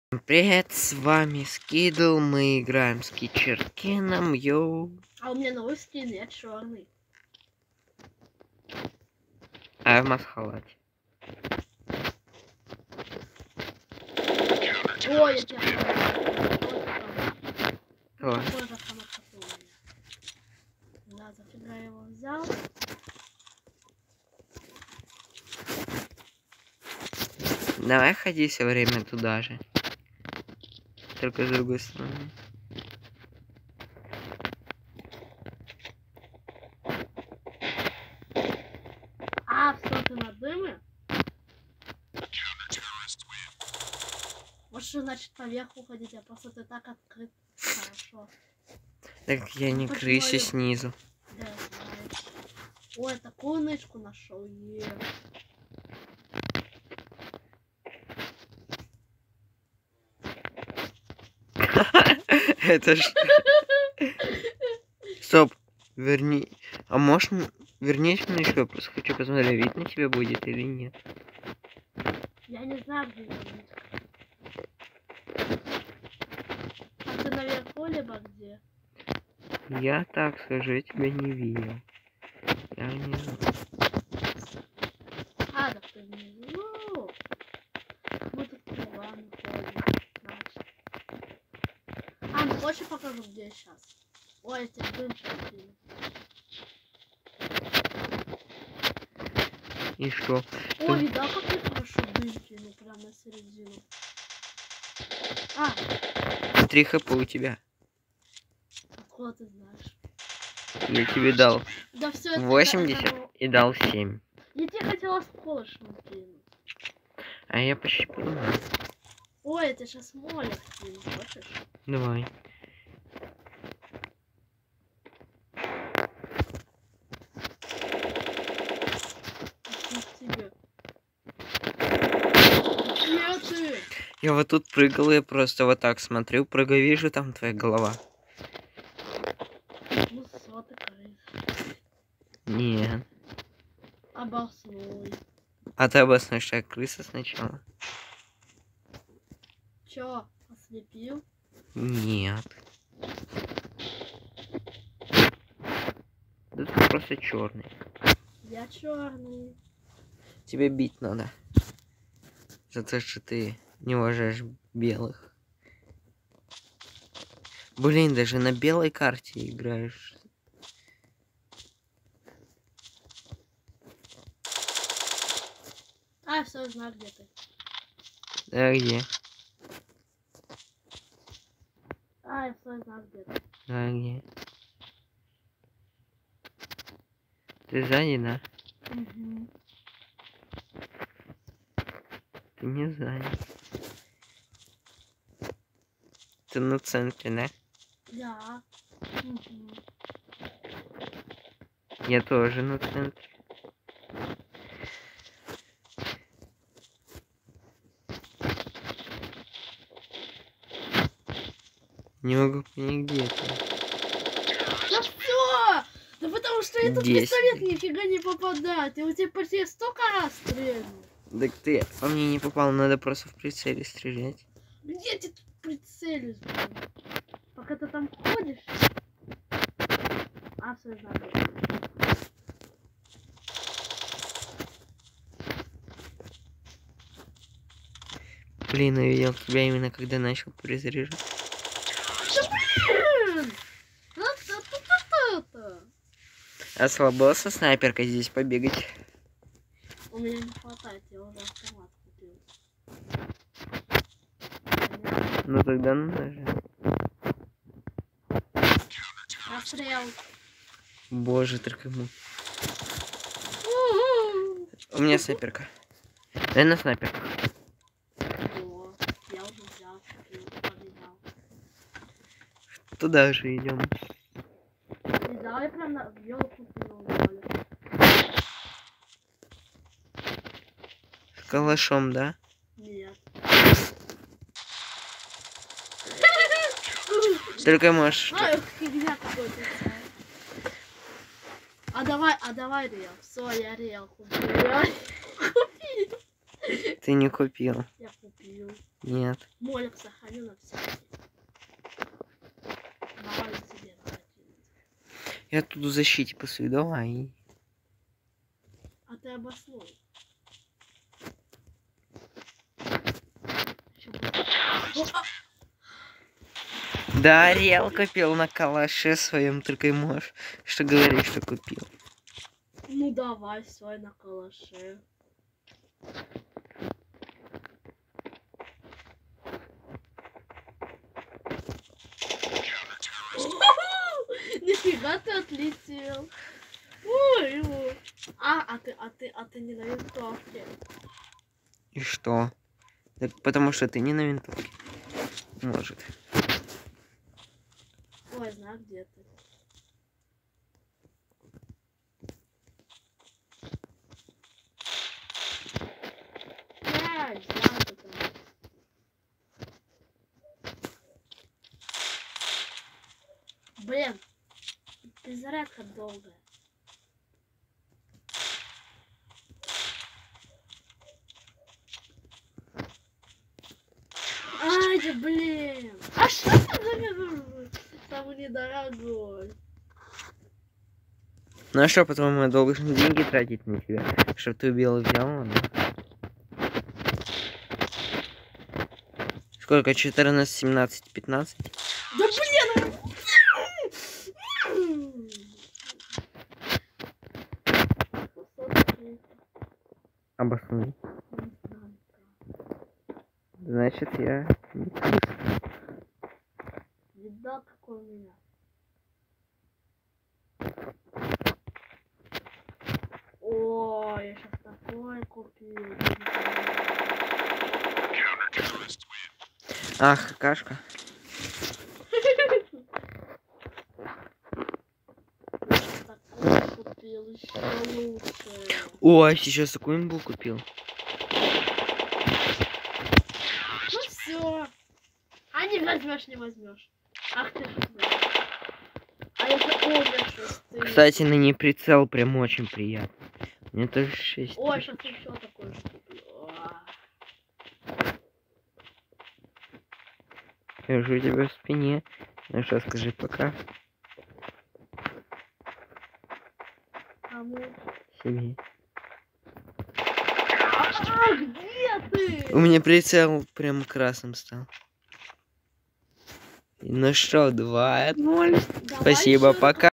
Привет, с вами Скидл, мы играем с Кичеркином, йоу. А у меня новый скин, я черный. А я в масхалате. Ой, я тебя Ой. Да, зафига я его взял. Давай ходи все время туда же. Только с другой стороны. А, все, ты на дыме? Можешь, значит, поверху ходить, а просто ты так открыт. Хорошо. Так я не почему крыся я- снизу. Да, я знаю. Ой, такую нычку нашел. Это ж... Стоп, верни... А можешь... Вернись мне еще, просто хочу посмотреть, видно тебе будет или нет. Я не знаю, где я быть. А ты наверху либо где? Я так скажу, я тебя не видел. Я не знаю. А, да ты внизу. Мы тут ладно ходим. Значит. А, ну больше покажу, где я сейчас. Ой, эти дымчики. И что? О, видал, как я хорошо дымки, ну прям на середину. А, 3 хп у тебя. откуда ты знаешь? Я тебе дал Да все это 80 и дал 7. Я тебе хотела сполошно кинуть. А я почти понимаю. Ой, это сейчас молик кину, хочешь? Давай. Тебе. Где ты? Я вот тут прыгал, я просто вот так смотрю, прыгаю, вижу, там твоя голова. Ну, соты, крыс. Нет. Обоснуй. А ты обоснуешь, как крыса сначала? Чё, ослепил? Нет. Да ты просто черный. Я черный. Тебе бить надо. За то, что ты не уважаешь белых. Блин, даже на белой карте играешь. А, все, знаю, где ты. Да где? А, я все знаю, где ты. Да где? Ты сзади, да? Угу. Ты не сзади. Ты на центре, да? Да. Угу. Я тоже на центре. Не могу понять, где ты. Да все! Да потому что этот 10. пистолет нифига не попадает. Я у тебя почти столько раз стрельнул. Так ты по мне не попал, надо просто в прицеле стрелять. Где ты тут прицелишь, блин? Пока ты там ходишь. А, все знаю. Блин, я видел тебя именно когда начал перезаряжать. Блин! Та-та-та-та-та-та. А слабо со снайперкой здесь побегать. У меня не хватает, я уже автомат купил. Ну тогда надо же. Расстрел. Боже, только ему. У меня снайперка. Дай на снайперку. О, я уже взял, купил, побежал. Туда же идем. Взял я прям на елку купил, взяли. С калашом, да? Нет. Только можешь. Ай, фигня какой-то. А давай рел. Все, я рел купил. Ты не купил. Я купил. Нет. Молик сохраню на всякий. Давай забирай. Я тут в защите посуду, давай. А ты обоснуй. Да, Ариэл купил на калаше своем, только и можешь, что говоришь, что купил. Ну давай, свой на калаше. Нифига ты отлетел. Ой, ой. А ты не на винтовке. И что? Так потому что ты не на винтовке. Может. Ой, знаю, где ты. Взял ты там. Блин, перезарядка долгая. Ай, да блин. А что ты за самый недорогой? Ну а что, по-твоему, я должен деньги тратить на тебя, чтобы ты убил и взял? Ладно. Сколько? 14, 17, 15? Да блин! Обоснуй. Значит, я не трус. Видал, какой у меня. О, я сейчас такое купил. Ах, какашка. Такое купил, еще лучше. Ой, сейчас такую имбу купил. Ну все. А не возьмешь, не возьмешь. Ах ты ж знаешь. А это помнишь, ты. Кстати, на ней прицел прям очень приятный. Мне тоже 6. Ой, сейчас еще такой же куплю. Я уже у тебя в спине. Ну что, скажи пока. Кому? Себе. Где ты? У меня прицел прям красным стал. Ну что, 2-0. Давай Спасибо, ещё пока.